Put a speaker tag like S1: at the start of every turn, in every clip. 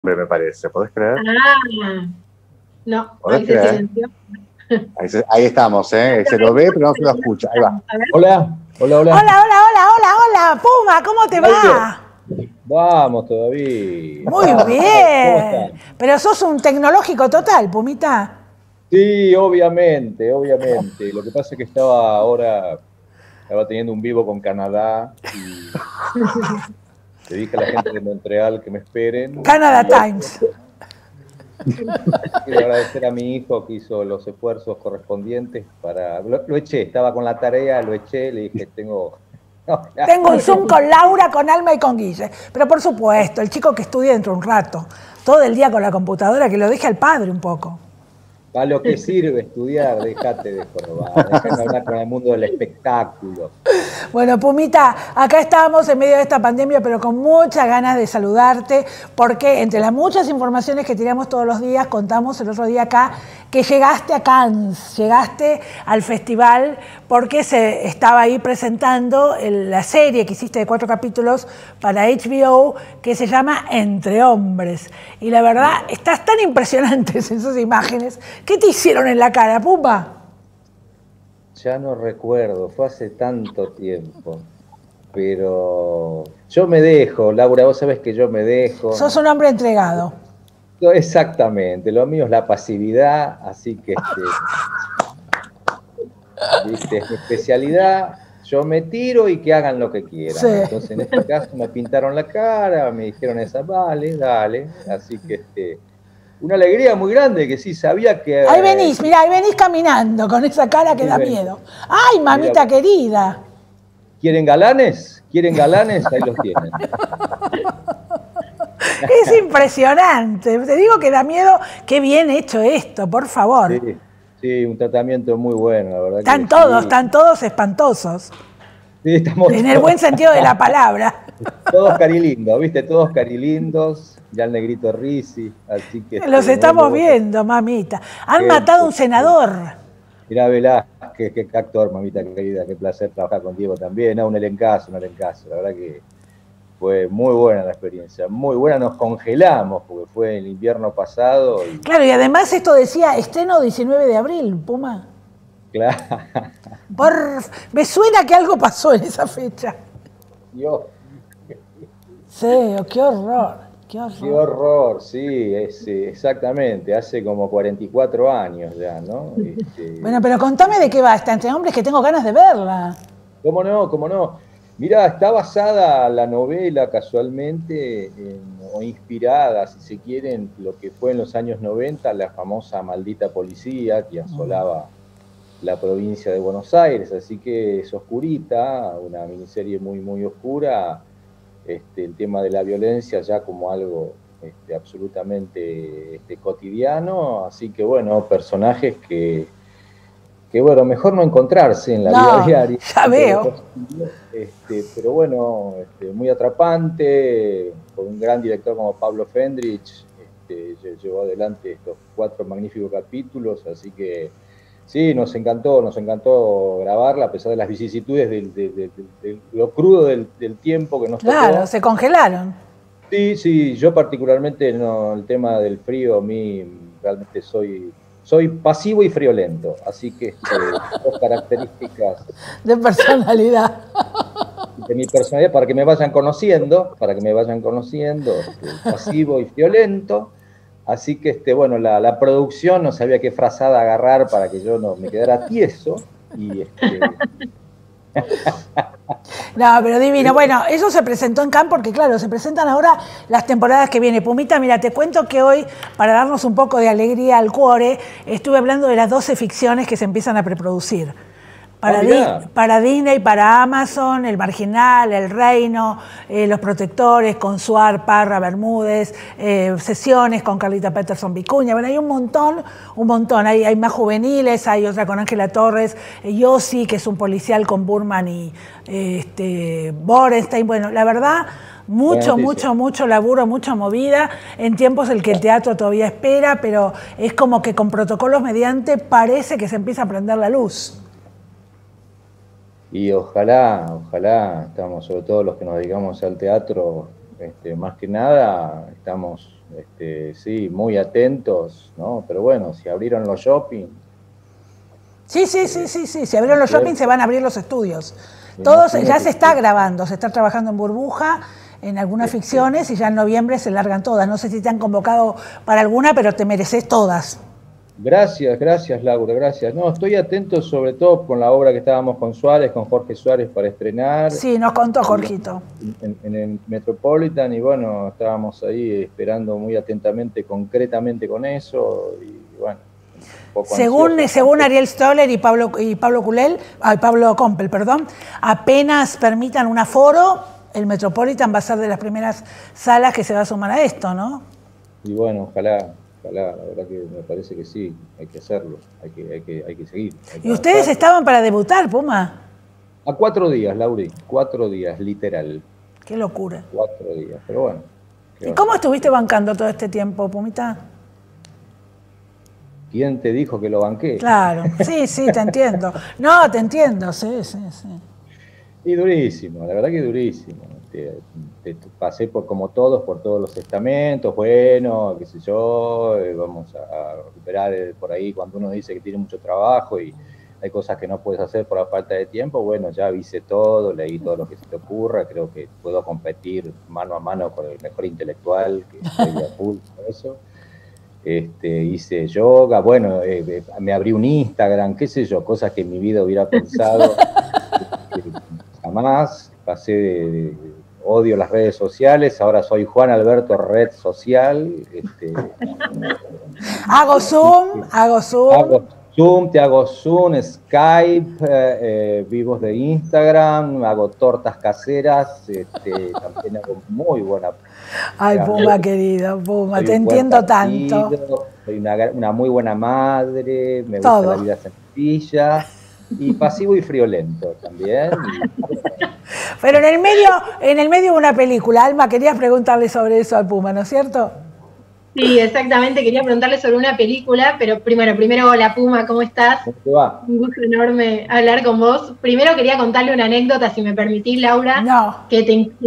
S1: me parece. ¿Podés creer?
S2: Ah, no,
S1: ¿Podés
S2: ahí se
S1: creer?
S2: silenció.
S1: Ahí estamos, ¿eh? Se lo ve, pero no se lo escucha. Ahí va.
S2: A ver.
S3: Hola, hola,
S4: Hola,
S3: hola.
S4: hola, hola, hola, hola, Puma, ¿cómo te
S3: Walter,
S4: va?
S3: vamos todavía.
S4: Muy
S3: ¿Cómo
S4: bien.
S3: están?
S4: Pero sos un tecnológico total, Pumita.
S3: Sí, obviamente, obviamente. Lo que pasa es que estaba teniendo un vivo con Canadá y le dije a la gente de Montreal que me esperen
S4: Canada
S3: y
S4: Times.
S3: quiero agradecer a mi hijo que hizo los esfuerzos correspondientes Lo eché, estaba con la tarea, lo eché, le dije, tengo...
S4: Tengo un Zoom con Laura, con Alma y con Guille. Pero por supuesto, el chico que estudia dentro de un rato, todo el día con la computadora, que lo deje al padre un poco.
S3: ¿Para lo que sirve estudiar? Déjate de jorobar, déjame hablar con el mundo del espectáculo.
S4: Bueno, Pumita, acá estábamos en medio de esta pandemia, pero con muchas ganas de saludarte, porque entre las muchas informaciones que tiramos todos los días, contamos el otro día acá que llegaste a Cannes, llegaste al festival porque se estaba ahí presentando la serie que hiciste de 4 capítulos para HBO que se llama Entre Hombres. Y la verdad, estás tan impresionantes en esas imágenes. ¿Qué te hicieron en la cara, Pumba?
S3: Ya no recuerdo, fue hace tanto tiempo. Pero yo me dejo, Laura, vos sabés que yo me dejo.
S4: Sos un hombre entregado.
S3: Exactamente, lo mío es la pasividad, así que ¿viste? Es mi especialidad, yo me tiro y que hagan lo que quieran.
S4: Sí.
S3: Entonces en este caso me pintaron la cara, me dijeron esa, vale, dale, así que una alegría muy grande que sí, sabía que...
S4: Ahí venís, mirá, ahí venís caminando con esa cara que da miedo. ¡Ay, mamita
S3: Mirá,
S4: querida!
S3: ¿quieren galanes? ¿Quieren galanes? Ahí los tienen.
S4: Es impresionante. Te digo que da miedo. Qué bien hecho esto, por favor.
S3: Sí, sí, un tratamiento muy bueno, la verdad.
S4: Están todos espantosos.
S3: Sí, estamos
S4: En el buen sentido de la palabra.
S3: todos carilindos, ¿viste? Todos carilindos. Ya el negrito Risi, así que...
S4: Los estamos viendo, mamita. Han matado a un senador.
S3: Mirá, Velázquez, qué actor, mamita querida, qué placer trabajar con Diego también. Un elencazo, un elencazo. La verdad que fue muy buena la experiencia, muy buena. Nos congelamos porque fue el invierno pasado.
S4: Claro, y además esto decía estreno 19 de abril, Puma.
S3: Claro.
S4: Me suena que algo pasó en esa fecha.
S3: Dios.
S4: Sí, qué horror. Qué horror.
S3: Qué horror, sí, exactamente, hace como 44 años ya, ¿no?
S4: Bueno, pero contame de qué va esta Entre Hombres, que tengo ganas de verla.
S3: ¿Cómo no? ¿Cómo no? Mirá, está basada la novela casualmente, o inspirada, si se quiere, en lo que fue en los años 90, la famosa Maldita Policía que asolaba la provincia de Buenos Aires, así que es oscurita, una miniserie muy, muy oscura. El tema de la violencia ya como algo absolutamente cotidiano, así que bueno, personajes que bueno, mejor no encontrarse en la vida diaria.
S4: Ya veo.
S3: Pero bueno, muy atrapante, con un gran director como Pablo Fendrich, llevó adelante estos 4 magníficos capítulos, así que sí, nos encantó grabarla, a pesar de las vicisitudes de lo crudo del tiempo que nos tocó.
S4: Claro, se congelaron.
S3: Sí, sí, yo particularmente no, el tema del frío, a mí realmente soy pasivo y friolento, así que dos características
S4: de personalidad.
S3: De mi personalidad, para que me vayan conociendo, pasivo y friolento. Así que, bueno, la producción no sabía qué frazada agarrar para que yo no me quedara tieso. Y
S4: No, pero divino. Bueno, eso se presentó en Cannes porque, claro, se presentan ahora las temporadas que viene. Pumita, mira, te cuento que hoy, para darnos un poco de alegría al cuore, estuve hablando de las 12 ficciones que se empiezan a preproducir. Para Disney, para Amazon, El Marginal, El Reino, Los Protectores, con Suar, Parra, Bermúdez, Sesiones con Carlita Peterson Vicuña. Bueno, hay un montón. Hay más juveniles, hay otra con Ángela Torres, Yossi, que es un policial con Burman y Borenstein. Bueno, la verdad, mucho laburo, mucha movida, en tiempos en que el teatro todavía espera, pero es como que con protocolos mediante parece que se empieza a prender la luz.
S3: Y ojalá, estamos, sobre todo los que nos dedicamos al teatro, más que nada, estamos Sí, muy atentos, ¿no? Pero bueno, si abrieron los shopping...
S4: Sí, si abrieron los shopping se van a abrir los estudios.
S3: Me
S4: Todos,
S3: imagino
S4: ya
S3: que
S4: se está
S3: sí.
S4: grabando, se está trabajando en burbuja, en algunas ficciones y ya en noviembre se largan todas. No sé si te han convocado para alguna, pero te mereces todas.
S3: Gracias, Laura, gracias. No, estoy atento sobre todo con la obra que estábamos con Suárez, con Jorge Suárez para estrenar.
S4: Sí, nos contó Jorgito.
S3: En el Metropolitan, y bueno, estábamos ahí esperando muy atentamente, concretamente con eso, y bueno, un poco ansiosos.
S4: Según Ariel Stoller y Pablo Compel, perdón, apenas permitan un aforo, el Metropolitan va a ser de las primeras salas que se va a sumar a esto, ¿no?
S3: Y bueno, ojalá, la verdad que me parece que sí, hay que hacerlo, hay que seguir. Hay que
S4: Y ustedes
S3: avanzar.
S4: estaban para debutar, Puma.
S3: A 4 días, Lauri, 4 días, literal,
S4: Qué locura.
S3: 4 días, pero bueno.
S4: ¿Y cómo estuviste bancando todo este tiempo, Pumita?
S3: ¿Quién te dijo que lo banqué?
S4: Claro, sí, te entiendo. No, te entiendo, sí.
S3: Y durísimo, la verdad que durísimo. Pasé como todos, por todos los estamentos, bueno, qué sé yo, vamos a recuperar por ahí cuando uno dice que tiene mucho trabajo y hay cosas que no puedes hacer por la falta de tiempo, bueno, ya hice todo, leí todo lo que se te ocurra, creo que puedo competir mano a mano con el mejor intelectual, que estoy a full con eso. Hice yoga, bueno, me abrí un Instagram, qué sé yo, cosas que en mi vida hubiera pensado jamás. Pasé de odio las redes sociales, ahora soy Juan Alberto Red Social.
S4: Hago Zoom.
S3: Te hago Zoom, Skype, vivos de Instagram, hago tortas caseras, también hago muy buena.
S4: Ay, Puma, querido, Puma, te entiendo tanto.
S3: Soy una muy buena madre, me
S4: Todo.
S3: gusta la vida sencilla, y pasivo y friolento también.
S4: Pero en el medio una película. Alma, querías preguntarle sobre eso al Puma, ¿no es cierto?
S2: Sí, exactamente. Quería preguntarle sobre una película, pero primero, hola Puma, ¿cómo estás?
S3: ¿Cómo te va?
S2: Un gusto enorme hablar con vos. Primero quería contarle una anécdota, si me permitís, Laura.
S4: No.
S2: Que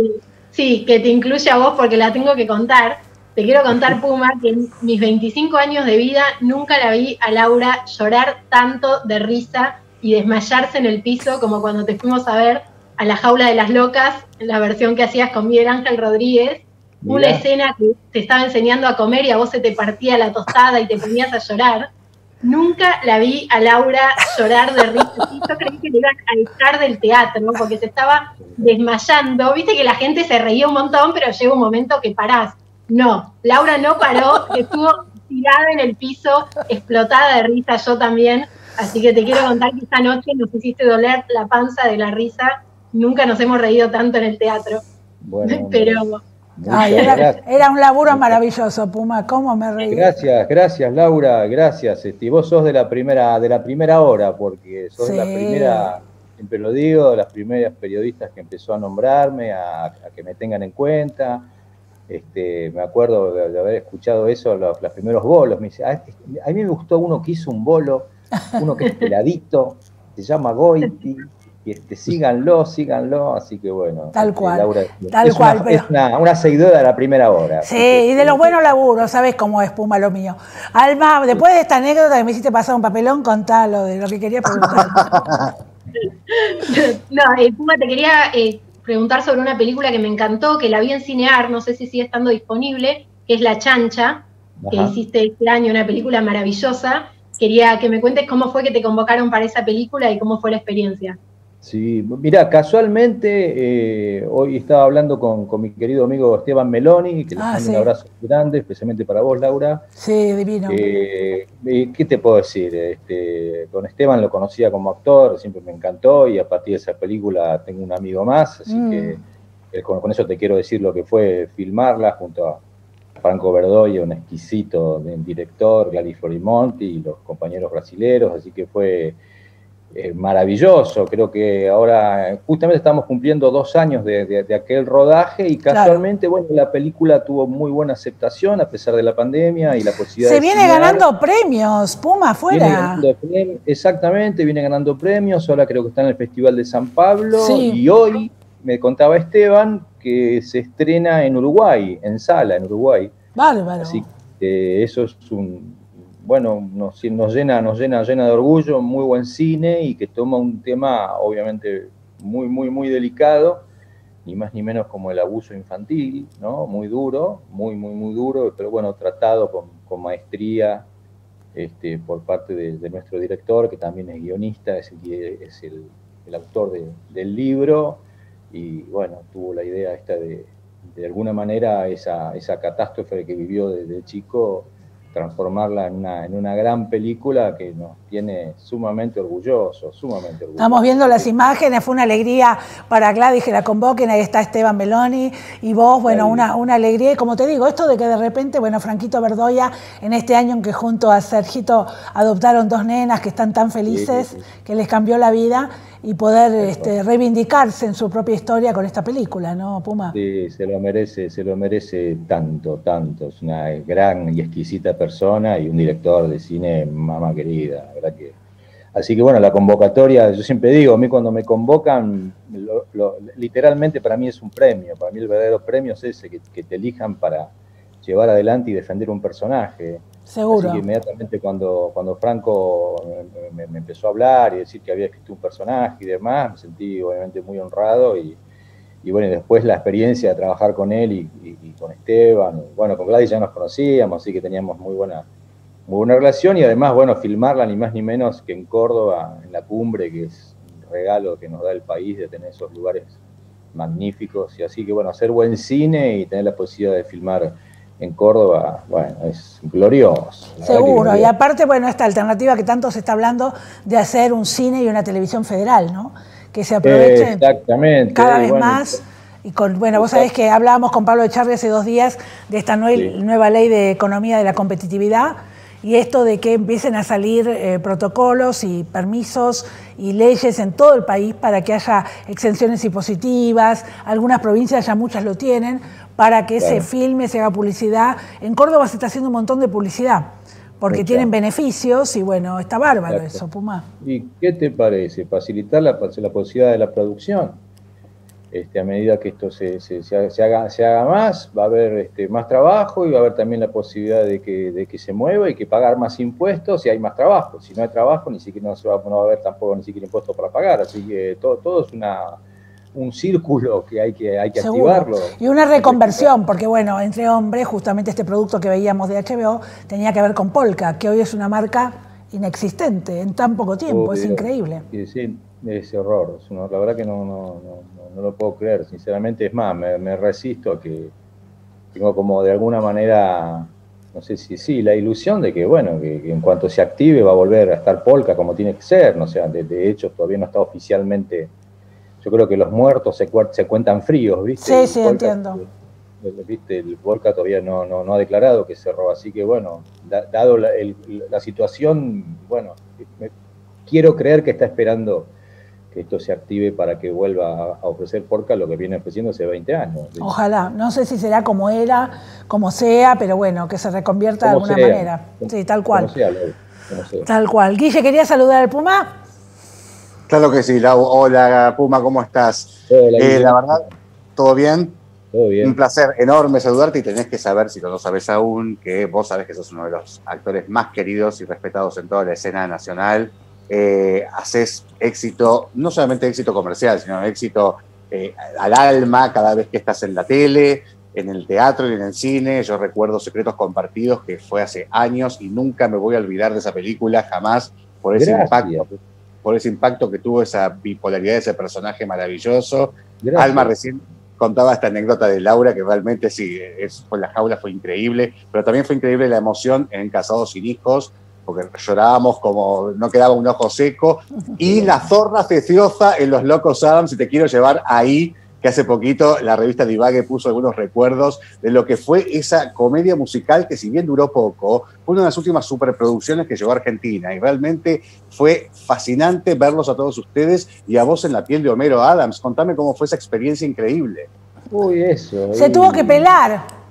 S2: te incluye a vos porque la tengo que contar. Te quiero contar, Puma, que en mis 25 años de vida nunca la vi a Laura llorar tanto de risa y desmayarse en el piso como cuando te fuimos a ver a La Jaula de las Locas, en la versión que hacías con Miguel Ángel Rodríguez.
S3: Mirá.
S2: Una escena que te estaba enseñando a comer y a vos se te partía la tostada y te ponías a llorar. Nunca la vi a Laura llorar de risa. Yo creí que le iban a echar del teatro, ¿no? Porque se estaba desmayando. Viste que la gente se reía un montón, pero llega un momento que parás. No, Laura no paró, estuvo tirada en el piso, explotada de risa, yo también. Así que te quiero contar que esta noche nos hiciste doler la panza de la risa. Nunca nos hemos reído tanto en el teatro.
S3: Bueno,
S2: pero...
S4: Ay, era un laburo maravilloso, Puma, cómo me reí.
S3: Gracias, Laura, gracias. Vos sos de la primera hora, porque sos de la primera, siempre lo digo, de las primeras periodistas que empezó a nombrarme, a que me tengan en cuenta. Me acuerdo de haber escuchado eso, los primeros bolos. Me dice, a mí me gustó uno que hizo un bolo, uno que es peladito, se llama Goiti. Y síganlo, así que bueno.
S4: Tal cual,
S3: Laura,
S4: pero...
S3: es una seguidora de la primera hora.
S4: Sí, y de los buenos laburos, ¿sabes cómo es, Puma, lo mío? Alma, después de esta anécdota que me hiciste pasar un papelón, contalo de lo que quería preguntar.
S2: No, Puma, te quería preguntar sobre una película que me encantó, que la vi en Cinear, no sé si sigue estando disponible, que es La Chancha, que hiciste este año, una película maravillosa. Quería que me cuentes cómo fue que te convocaron para esa película y cómo fue la experiencia.
S3: Sí, mira, casualmente hoy estaba hablando con mi querido amigo Esteban Meloni, que le mando un abrazo grande, especialmente para vos, Laura.
S4: Sí, divino.
S3: ¿Qué te puedo decir? Con Esteban lo conocía como actor, siempre me encantó, y a partir de esa película tengo un amigo más, así que con eso te quiero decir lo que fue filmarla junto a Franco Verdoya, un exquisito director, Gladys Florimonti y los compañeros brasileros, así que fue... maravilloso. Creo que ahora justamente estamos cumpliendo 2 años de aquel rodaje y casualmente, bueno, la película tuvo muy buena aceptación a pesar de la pandemia y la posibilidad
S4: Se viene ganando premios, Puma, afuera.
S3: Exactamente, viene ganando premios, ahora creo que está en el Festival de San Pablo y hoy me contaba Esteban que se estrena en Uruguay, en sala en Uruguay.
S4: Bárbaro.
S3: Así que eso es bueno, nos llena de orgullo, muy buen cine y que toma un tema obviamente muy delicado, ni más ni menos como el abuso infantil, ¿no? Muy duro, muy duro, pero bueno, tratado con maestría por parte de nuestro director, que también es guionista, es el autor del libro, y bueno, tuvo la idea esta de alguna manera esa catástrofe que vivió desde chico, transformarla en una gran película que nos tiene sumamente orgullosos.
S4: Estamos viendo las imágenes, fue una alegría para Gladys que la convoquen, ahí está Esteban Meloni y vos, bueno, una alegría, y como te digo, esto de que de repente, bueno, Franquito Verdoya, en este año en que junto a Sergito adoptaron 2 nenas que están tan felices, que les cambió la vida, y poder reivindicarse en su propia historia con esta película, ¿no, Puma?
S3: Sí, se lo merece tanto, es una gran y exquisita persona y un director de cine, mamá querida, la verdad que... Así que bueno, la convocatoria, yo siempre digo, a mí cuando me convocan, literalmente para mí es un premio, para mí el verdadero premio es ese, que te elijan para llevar adelante y defender un personaje.
S4: Seguro.
S3: Así que inmediatamente cuando Franco me empezó a hablar y decir que había escrito un personaje y demás, me sentí obviamente muy honrado y bueno, y después la experiencia de trabajar con él y con Esteban, bueno, con Gladys ya nos conocíamos, así que teníamos muy buena relación, y además, bueno, filmarla ni más ni menos que en Córdoba, en la cumbre, que es un regalo que nos da el país de tener esos lugares magníficos, y así que bueno, hacer buen cine y tener la posibilidad de filmar en Córdoba, bueno, es glorioso.
S4: Seguro, y aparte, bueno, esta alternativa que tanto se está hablando de hacer un cine y una televisión federal, ¿no? Que se aproveche cada vez más. Y bueno, vos sabés que hablábamos con Pablo Echarri hace 2 días de esta nueva ley de economía de la competitividad, y esto de que empiecen a salir protocolos y permisos y leyes en todo el país para que haya exenciones impositivas, algunas provincias ya muchas lo tienen, para que se filme, se haga publicidad. En Córdoba se está haciendo un montón de publicidad, porque tienen beneficios y bueno, está bárbaro eso, Puma.
S3: ¿Y qué te parece? Facilitar la posibilidad de la producción. A medida que esto se haga más, va a haber más trabajo y va a haber también la posibilidad de que se mueva y que pagar más impuestos si hay más trabajo. Si no hay trabajo, ni siquiera no va a haber tampoco ni siquiera impuestos para pagar. Así que todo es un círculo que hay que activarlo.
S4: Y una reconversión, porque bueno, entre hombres, justamente este producto que veíamos de HBO tenía que ver con Polka, que hoy es una marca inexistente en tan poco tiempo, es increíble.
S3: Sí, ese horror, la verdad que no lo puedo creer, sinceramente. Es más, me resisto a que tengo como de alguna manera, no sé si la ilusión de que bueno, que en cuanto se active va a volver a estar Polka como tiene que ser, no sea, de hecho todavía no está oficialmente. Yo creo que los muertos se cuentan fríos, ¿viste?
S4: Sí, entiendo.
S3: ¿Viste? El Polka todavía no ha declarado que cerró, así que bueno, dado la situación, bueno, quiero creer que está esperando que esto se active para que vuelva a ofrecer Polka lo que viene ofreciendo hace 20 años.
S4: Ojalá, no sé si será como era, como sea, pero bueno, que se reconvierta de alguna manera. Sí, tal cual.
S3: Como sea.
S4: Tal cual. Guille, ¿quería saludar al Puma?
S1: Claro que sí, Lau. Hola, Puma, ¿cómo estás?
S3: Hola,
S1: la verdad, ¿todo bien?
S3: Todo bien.
S1: Un placer enorme saludarte, y tenés que saber, si no lo sabes aún, que vos sabés que sos uno de los actores más queridos y respetados en toda la escena nacional. Haces éxito, no solamente éxito comercial, sino éxito al alma cada vez que estás en la tele, en el teatro y en el cine. Yo recuerdo Secretos Compartidos, que fue hace años, y nunca me voy a olvidar de esa película, jamás, por ese impacto que tuvo, esa bipolaridad de ese personaje maravilloso. Gracias. Alma recién contaba esta anécdota de Laura, que realmente sí, La Jaula fue increíble, pero también fue increíble la emoción en Casados sin Hijos, porque llorábamos como no quedaba un ojo seco, y La Zorra Ceciosa en Los Locos Adams, y te quiero llevar ahí, que hace poquito la revista Divague puso algunos recuerdos de lo que fue esa comedia musical, que si bien duró poco, fue una de las últimas superproducciones que llegó a Argentina, y realmente fue fascinante verlos a todos ustedes, y a vos en la piel de Homero Adams. Contame cómo fue esa experiencia increíble.
S3: Uy, eso.
S4: Se tuvo que pelar.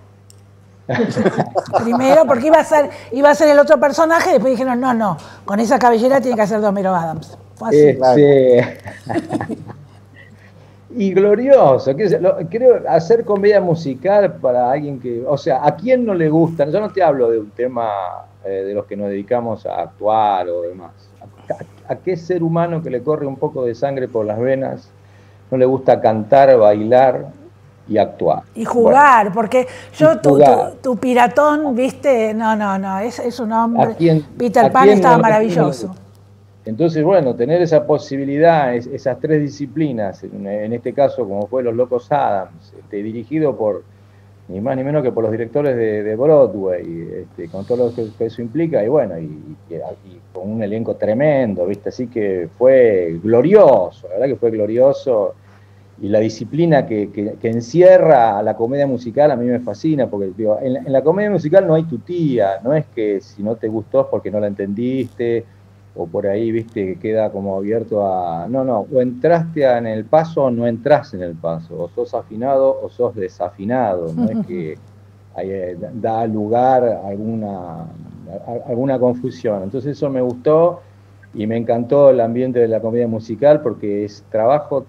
S4: Primero, porque iba a ser el otro personaje, después dijeron, no, con esa cabellera tiene que hacer de Homero Adams. Fue así.
S3: Y glorioso, creo hacer comedia musical para alguien que, o sea, ¿a quién no le gusta? Yo no te hablo de un tema de los que nos dedicamos a actuar o demás. ¿A qué ser humano que le corre un poco de sangre por las venas no le gusta cantar, bailar y actuar?
S4: Y jugar, bueno, porque yo, tu piratón, viste, no, es un hombre. Peter Pan estaba maravilloso.
S3: Entonces, bueno, tener esa posibilidad, esas tres disciplinas, en este caso, como fue Los Locos Adams, dirigido por ni más ni menos que por los directores de Broadway, con todo lo que eso implica, y bueno, y con un elenco tremendo, ¿viste? Así que fue glorioso, la verdad que fue glorioso, y la disciplina que encierra a la comedia musical a mí me fascina, porque digo, en la comedia musical no hay tutía, no es que si no te gustó es porque no la entendiste, o por ahí, viste, que queda como abierto a... No, o entraste en el paso o no entras en el paso, o sos afinado o sos desafinado, no es que da lugar a alguna confusión. Entonces eso me gustó y me encantó el ambiente de la comedia musical porque es trabajo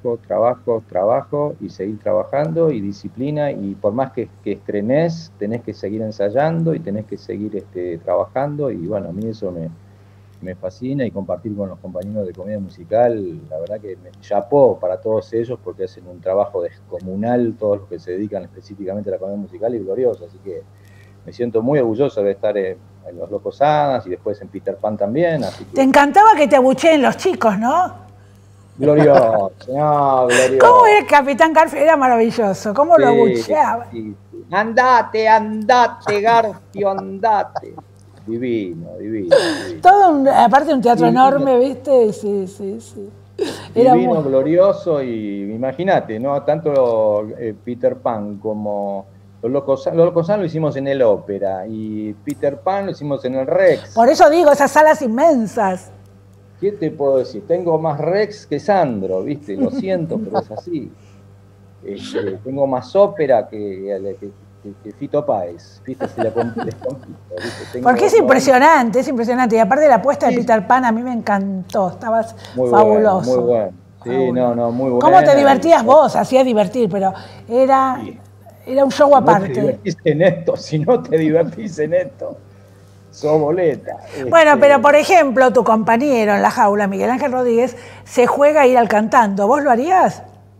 S3: y seguir trabajando y disciplina, y por más que estrenés, tenés que seguir ensayando y tenés que seguir trabajando, y bueno, a mí eso me fascina, y compartir con los compañeros de comedia musical, la verdad que chapó para todos ellos porque hacen un trabajo descomunal, todos los que se dedican específicamente a la comedia musical, y glorioso, así que me siento muy orgulloso de estar en Los Locos Adams y después en Peter Pan también. Así que...
S4: Te encantaba que te abucheen los chicos, ¿no?
S3: Glorioso, no, glorioso.
S4: ¿Cómo era el Capitán Garfio? Era maravilloso, ¿cómo lo abucheaba?
S3: Sí. Andate, Garfio, andate. Divino.
S4: Todo aparte un teatro enorme, ¿viste? Sí.
S3: Era divino, glorioso, y imagínate, ¿no? Tanto Peter Pan como Los Locos Adams lo hicimos en el Ópera, y Peter Pan lo hicimos en el Rex.
S4: Por eso digo, esas salas inmensas.
S3: ¿Qué te puedo decir? Tengo más Rex que Sandro, ¿viste? Lo siento, pero es así. Tengo más ópera que Fito Páez, ¿viste? Si la les compito, ¿viste?
S4: Porque es impresionante. Y aparte de la apuesta de Peter Pan, a mí me encantó, estabas
S3: muy
S4: fabuloso.
S3: Bueno, muy bueno. Sí, no, muy bueno.
S4: ¿Cómo te divertías vos? Hacías divertir, pero era un show aparte.
S3: No te divertís en esto, si no te divertís en esto, sos boleta.
S4: Bueno, pero por ejemplo, tu compañero en la jaula, Miguel Ángel Rodríguez, se juega a ir al cantando. ¿Vos lo harías?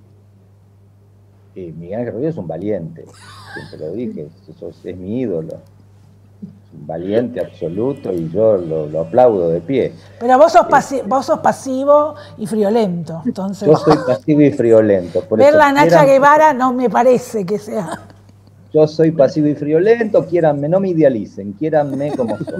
S3: Miguel Ángel Rodríguez es un valiente. Siempre lo dije, es mi ídolo, es un valiente absoluto, y yo lo aplaudo de pie.
S4: Pero vos sos pasivo y friolento, entonces...
S3: Yo soy pasivo y friolento.
S4: Ver la Nacha Guevara no me parece que sea...
S3: Yo soy pasivo y friolento, quiéranme, no me idealicen, quiéranme como soy.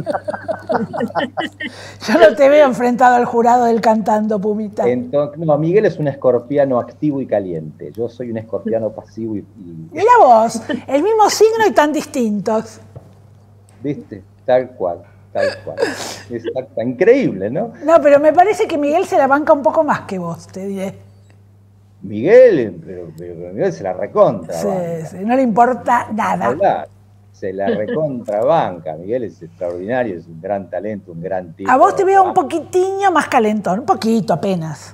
S4: Yo no te veo enfrentado al jurado del cantando, Pumita.
S3: Entonces, no, Miguel es un escorpiano activo y caliente. Yo soy un escorpiano pasivo y...
S4: Mira vos, el mismo signo y tan distintos.
S3: ¿Viste? Tal cual. Exacto. Increíble, ¿no?
S4: No, pero me parece que Miguel se la banca un poco más que vos, te diré.
S3: Miguel, pero Miguel se la recontra.
S4: Sí, no le importa nada.
S3: Se la recontra banca. Miguel es extraordinario, es un gran talento, un gran tipo.
S4: A vos te veo un poquitiño más calentón, un poquito apenas.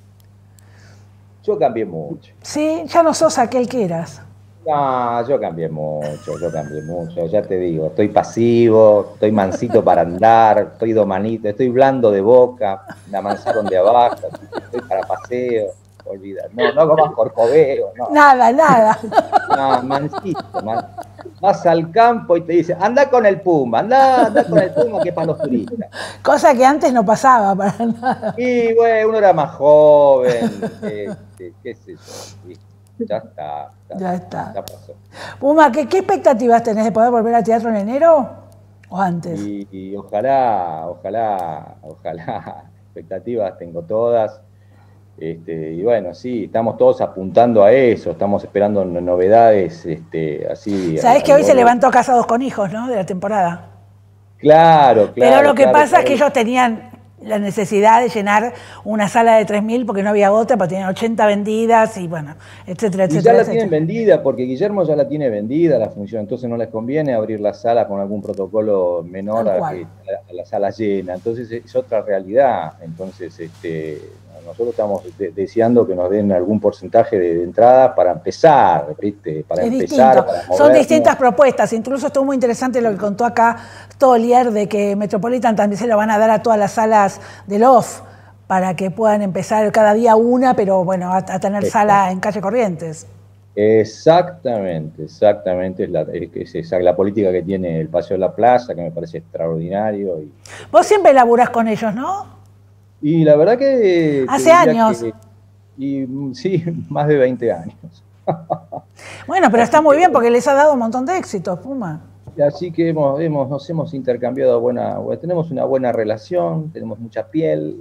S3: Yo cambié mucho.
S4: Sí, ya no sos aquel que eras.
S3: No, yo cambié mucho, ya te digo, estoy pasivo, estoy mansito para andar, estoy domanito, estoy blando de boca, me amansaron de abajo, estoy para paseo. Olvidar. No comas corcoveo, no.
S4: Nada.
S3: No, mansito. Vas al campo y te dice, anda con el puma, anda con el puma, que es para los turistas.
S4: Cosa que antes no pasaba para nada.
S3: Y bueno, uno era más joven, qué sé yo. Ya está. Ya pasó.
S4: Puma, ¿qué expectativas tenés de poder volver al teatro en enero o antes?
S3: Y ojalá, expectativas tengo todas. Y bueno, sí, estamos todos apuntando a eso, estamos esperando novedades, así.
S4: Sabés que hoy se levantó Casados con Hijos, ¿no? De la temporada.
S3: Claro.
S4: Pero lo que pasa es que ellos tenían la necesidad de llenar una sala de 3.000 porque no había otra, porque tenían 80 vendidas y bueno, etcétera.
S3: Y ya la tienen vendida, porque Guillermo ya la tiene vendida la función, entonces no les conviene abrir la sala con algún protocolo menor a la sala llena, entonces es otra realidad, entonces nosotros estamos deseando que nos den algún porcentaje de entrada para empezar, ¿viste? Para
S4: es
S3: empezar,
S4: distinto.
S3: para
S4: Son
S3: movernos.
S4: distintas propuestas. Incluso estuvo muy interesante lo que contó acá Tolier, de que Metropolitan también se lo van a dar a todas las salas del OFF, para que puedan empezar cada día una, pero bueno, a tener sala en calle Corrientes.
S3: Exactamente, es la política que tiene el Paseo de la Plaza, que me parece extraordinario.
S4: Vos siempre laburás con ellos, ¿no?
S3: Y la verdad que...
S4: Hace años.
S3: Sí, más de 20 años.
S4: Bueno, pero está muy bien porque les ha dado un montón de éxitos, Puma.
S3: Así que nos hemos intercambiado tenemos una buena relación, tenemos mucha piel.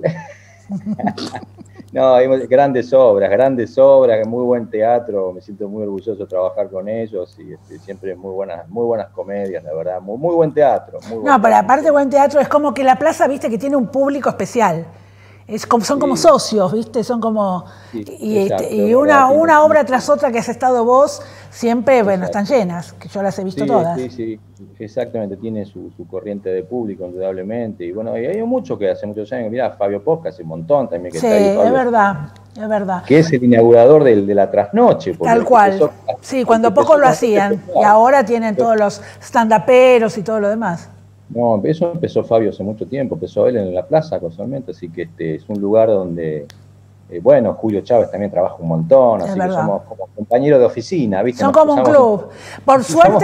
S3: No, hay grandes obras, muy buen teatro, me siento muy orgulloso de trabajar con ellos y siempre muy buenas comedias, la verdad, muy buen teatro.
S4: Pero aparte de buen teatro, es como que la plaza, viste, que tiene un público especial. Son como socios, ¿viste? Son como... y una obra tras otra que has estado vos, siempre, bueno, están llenas, que yo las he visto todas.
S3: Sí, exactamente, tiene su corriente de público, indudablemente. Y bueno, hay mucho que hace muchos años, mirá, Fabio Posca hace un montón también que está ahí.
S4: Sí, es verdad.
S3: Que es el inaugurador de la trasnoche.
S4: Tal cual. Sí, cuando poco lo hacían. Y ahora tienen todos los stand-uperos y todo lo demás.
S3: No, eso empezó Fabio hace mucho tiempo, empezó él en la plaza casualmente, así que es un lugar donde, Julio Chávez también trabaja un montón, así que somos como compañeros de oficina, ¿viste?
S4: Son como un club. Por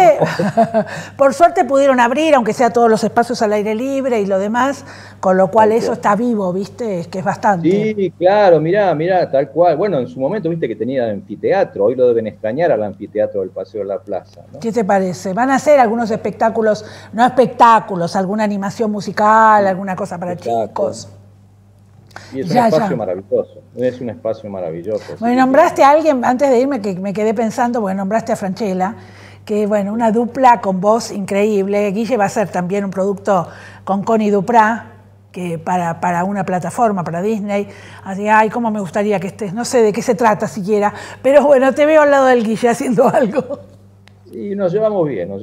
S4: suerte pudieron abrir, aunque sea todos los espacios al aire libre y lo demás, con lo cual eso está vivo, ¿viste? Es que es bastante.
S3: Sí, claro, mirá, tal cual. Bueno, en su momento, viste que tenía el anfiteatro, hoy lo deben extrañar al anfiteatro del Paseo de la Plaza, ¿no?
S4: ¿Qué te parece? ¿Van a hacer algunos espectáculos, no espectáculos, alguna animación musical, alguna cosa para chicos?
S3: Y es un espacio maravilloso, es un espacio maravilloso.
S4: Bueno, nombraste a alguien, antes de irme, que me quedé pensando, porque nombraste a Franchella, que bueno, una dupla con voz increíble. Guille va a ser también un producto con Connie Duprat, que para una plataforma, para Disney. Así, ay, cómo me gustaría que estés, no sé de qué se trata siquiera, pero bueno, te veo al lado del Guille haciendo algo.
S3: Sí, nos llevamos bien.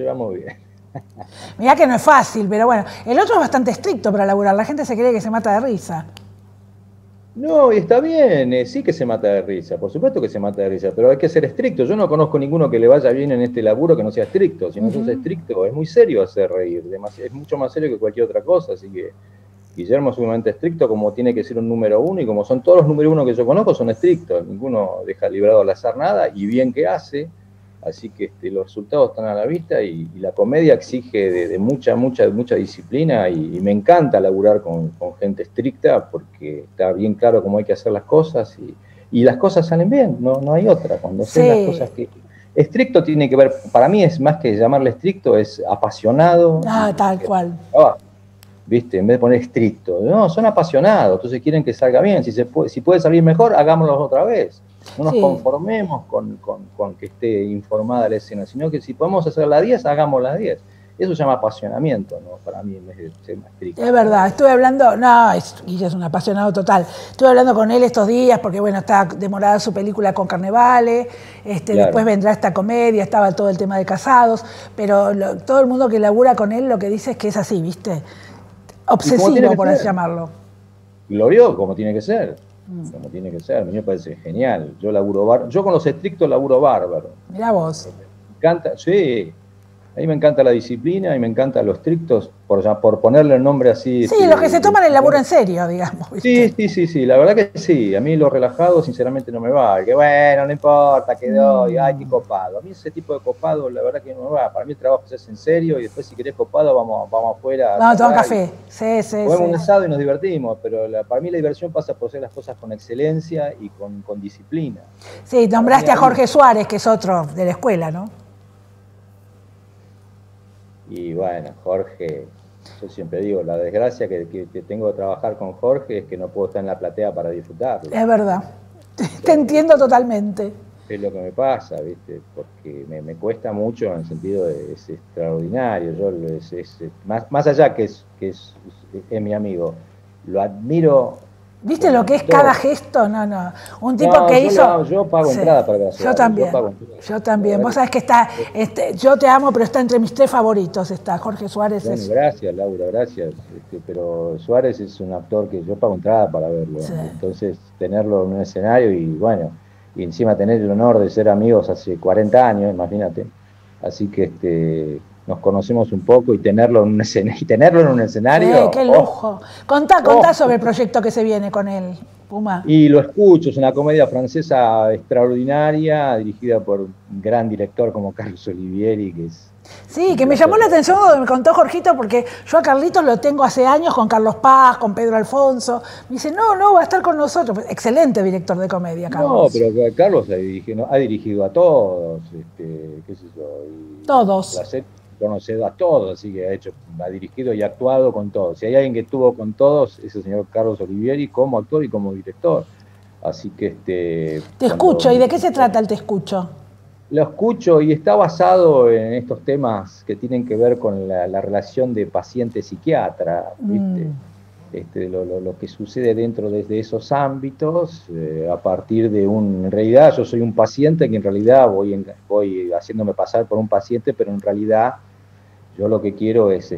S4: Mirá que no es fácil, pero bueno, el otro es bastante estricto para laburar, la gente se cree que se mata de risa.
S3: No, y está bien, sí que se mata de risa, por supuesto que se mata de risa, pero hay que ser estricto. Yo no conozco ninguno que le vaya bien en este laburo que no sea estricto. Si no sos estricto, es muy serio hacer reír, es mucho más serio que cualquier otra cosa, así que Guillermo es sumamente estricto, como tiene que ser un número uno, y como son todos los número uno que yo conozco, son estrictos, ninguno deja librado al azar nada, y bien que hace, así que los resultados están a la vista, y la comedia exige de mucha disciplina, y me encanta laburar con gente estricta, porque está bien claro cómo hay que hacer las cosas, y las cosas salen bien, no hay otra, cuando haces las cosas que... Estricto tiene que ver, para mí es más que llamarle estricto, es apasionado.
S4: Tal cual.
S3: ¿Viste? En vez de poner estricto. No, son apasionados, entonces quieren que salga bien. Si puede salir mejor, hagámoslo otra vez. No nos conformemos con que esté informada la escena, sino que si podemos hacer la 10, hagamos la 10. Eso se llama apasionamiento, ¿no? Para mí, en vez de ser más estricto.
S4: Es verdad, estuve hablando, Guille es un apasionado total. Estuve hablando con él estos días porque, bueno, está demorada su película con Carnevale, claro. Después vendrá esta comedia, estaba todo el tema de Casados, pero todo el mundo que labura con él lo que dice es que es así, ¿viste? Obsesivo, por así llamarlo.
S3: Lo vio como tiene que ser. Como tiene que ser. A mí me parece genial. Yo con los estrictos laburo bárbaro.
S4: Mirá vos.
S3: Me encanta, sí. A mí me encanta la disciplina y me encanta los estrictos, por ponerle el nombre así.
S4: Sí, los que se toman el laburo en serio, digamos. ¿Viste?
S3: Sí, la verdad que sí. A mí lo relajado, sinceramente, no me va. Que bueno, no importa, quedó, ay, qué copado. A mí ese tipo de copado, la verdad que no me va. Para mí el trabajo se hace en serio y después, si querés copado, vamos afuera.
S4: Vamos a tomar café. Sí.
S3: Comemos un asado y nos divertimos, pero para mí la diversión pasa por hacer las cosas con excelencia y con disciplina.
S4: Sí, nombraste a Jorge Suárez, que es otro de la escuela, ¿no?
S3: Y bueno, Jorge, yo siempre digo, la desgracia que tengo de trabajar con Jorge es que no puedo estar en la platea para disfrutarlo.
S4: Es verdad, te entiendo totalmente.
S3: Es lo que me pasa, ¿viste? Porque me cuesta mucho en el sentido de es extraordinario. Más allá que es mi amigo, lo admiro
S4: ¿Viste lo que es cada gesto? No. Un tipo que hizo...
S3: Yo pago entrada para ver a Suárez.
S4: Yo también. Vos sabés que está... yo te amo, pero está entre mis 3 favoritos. Está Jorge Suárez.
S3: Bueno, gracias, Laura, gracias. Pero Suárez es un actor que yo pago entrada para verlo. Sí. Entonces, tenerlo en un escenario y bueno, y encima tener el honor de ser amigos hace 40 años, imagínate. Así que nos conocemos un poco y tenerlo en un escenario.
S4: ¡Qué lujo! Contá sobre el proyecto que se viene con él, Puma.
S3: Y lo escucho, es una comedia francesa extraordinaria, dirigida por un gran director como Carlos Olivieri, que es...
S4: Sí, que me llamó la atención cuando me contó Jorgito, porque yo a Carlitos lo tengo hace años con Carlos Paz, con Pedro Alfonso. Me dice, no, va a estar con nosotros. Excelente director de comedia, Carlos.
S3: No, pero Carlos ha dirigido a todos, qué sé yo.
S4: Todos.
S3: Conocido a todos, así que ha dirigido y actuado con todos. Si hay alguien que estuvo con todos, es el señor Carlos Olivieri como actor y como director. Así que
S4: Te escucho, ¿y de qué se trata el Te Escucho?
S3: Lo escucho y está basado en estos temas que tienen que ver con la relación de paciente-psiquiatra, ¿viste? Lo que sucede dentro de esos ámbitos, a partir de en realidad yo soy un paciente que en realidad voy haciéndome pasar por un paciente, pero en realidad yo lo que quiero es,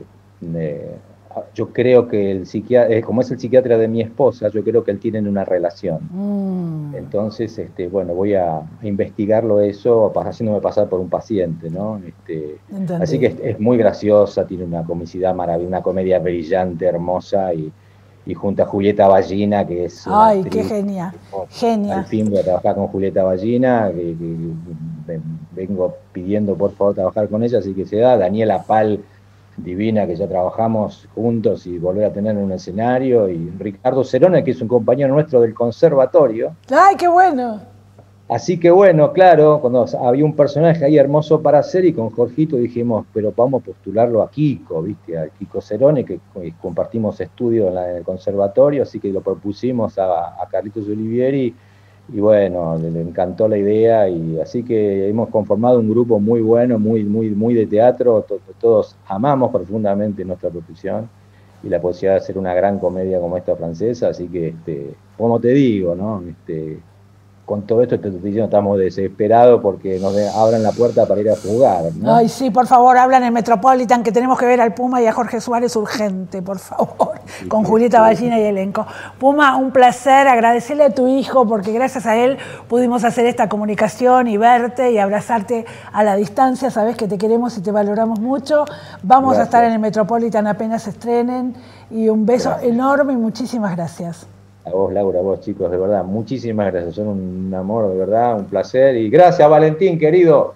S3: yo creo que el psiquiatra, como es el psiquiatra de mi esposa, yo creo que él tiene una relación. Entonces, bueno, voy a investigarlo eso, haciéndome pasar por un paciente, ¿no? Así que es muy graciosa, tiene una comicidad maravillosa, una comedia brillante, hermosa, y junto a Julieta Ballina, que es...
S4: ¡Ay, qué genia! Genia.
S3: Al fin voy a trabajar con Julieta Ballina, que vengo pidiendo por favor trabajar con ella, así que se da. Daniela Pal, divina, que ya trabajamos juntos y volver a tener en un escenario, y Ricardo Cerone, que es un compañero nuestro del conservatorio.
S4: ¡Ay, qué bueno!
S3: Así que bueno, claro, cuando había un personaje ahí hermoso para hacer, y con Jorgito dijimos, pero vamos a postularlo a Kiko, ¿viste? A Kiko Cerone, que compartimos estudio en el conservatorio, así que lo propusimos a Carlitos Olivieri, y bueno, le encantó la idea, y así que hemos conformado un grupo muy bueno, muy de teatro. Todos amamos profundamente nuestra profesión y la posibilidad de hacer una gran comedia como esta francesa, así que, como te digo, ¿no? Con todo esto te estoy diciendo, estamos desesperados porque nos abran la puerta para ir a jugar, ¿no?
S4: Ay, sí, por favor, hablan en Metropolitan, que tenemos que ver al Puma y a Jorge Suárez urgente, por favor, sí, con Julieta Ballina y elenco. Puma, un placer, agradecerle a tu hijo, porque gracias a él pudimos hacer esta comunicación y verte y abrazarte a la distancia. Sabés que te queremos y te valoramos mucho. Vamos a estar en el Metropolitan apenas se estrenen, y un beso enorme y muchísimas gracias.
S3: A vos, Laura, a vos, chicos, de verdad, muchísimas gracias. Son un amor, de verdad, un placer. Y gracias, Valentín, querido.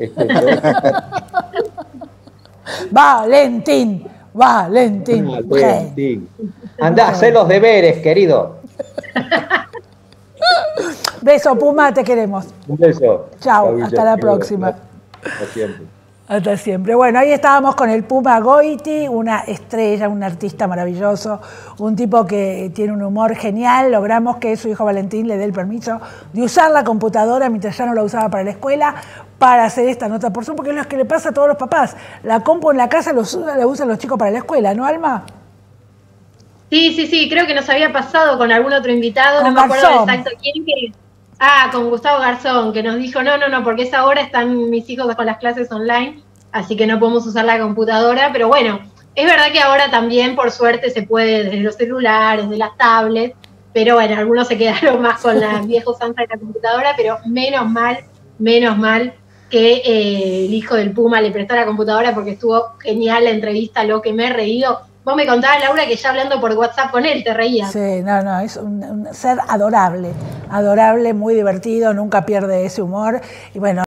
S4: Valentín.
S3: Andá, hacé los deberes, querido.
S4: Beso, Puma, te queremos.
S3: Un beso.
S4: Chao, hasta la próxima.
S3: Hasta siempre.
S4: Hasta siempre. Bueno, ahí estábamos con el Puma Goiti, una estrella, un artista maravilloso, un tipo que tiene un humor genial. Logramos que su hijo Valentín le dé el permiso de usar la computadora mientras ya no la usaba para la escuela, para hacer esta nota por Zoom, porque es lo que le pasa a todos los papás. La compu en la casa la usan los chicos para la escuela, ¿no, Alma?
S2: Sí, creo que nos había pasado con algún otro invitado,
S4: con
S2: no me acuerdo
S4: Garzón.
S2: exacto quién, con Gustavo Garzón, que nos dijo, no, porque esa hora están mis hijos con las clases online, así que no podemos usar la computadora, pero bueno, es verdad que ahora también, por suerte, se puede desde los celulares, de las tablets, pero bueno, algunos se quedaron más con la vieja usanza de la computadora, pero menos mal que el hijo del Puma le prestó la computadora, porque estuvo genial la entrevista, lo que me he reído. Vos me contabas, Laura, que ya hablando por WhatsApp con él te reías.
S4: Sí, no, es un ser adorable, muy divertido, nunca pierde ese humor. Y bueno,